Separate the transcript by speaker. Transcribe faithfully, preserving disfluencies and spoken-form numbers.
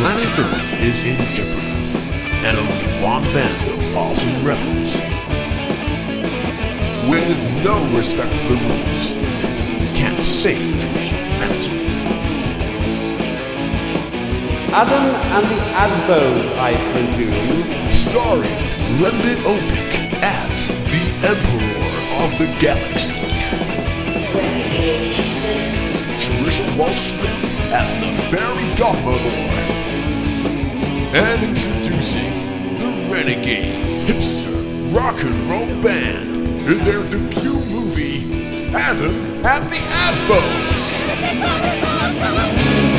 Speaker 1: planet Earth is in jeopardy, and only one band of awesome rebels, with no respect for the rules, can save humanity.
Speaker 2: Adam and the ASBOs, I presume.
Speaker 1: Starring Lembit Opik as the Emperor of the Galaxy. Trisha Walsh-Smith as the Fairy Godmother. And introducing the Renegade Hipster Rock and Roll Band in their debut movie, Adam and the ASBOs.